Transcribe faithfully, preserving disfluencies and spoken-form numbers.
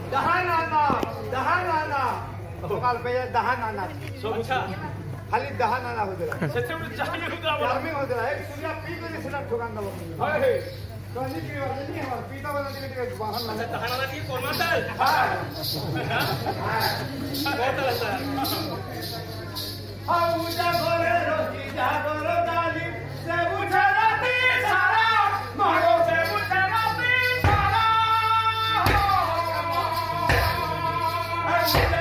दहा नाना दहा नाना काल पे दहा नाना अच्छा खाली दहा नाना हो दिला सच्चे में चाहिए होता है आर्मी हो दिला एक सूर्या पी के सिला ठोकान दलो हाय कहानी की बात नहीं है पीता वाला दिले के वाहन ना दहा नाना की कौन मानता है हां बहुत अच्छा हां उजा घरे रोटी जा घरे डाली से उठे राती सारा मारो से उठे राती सारा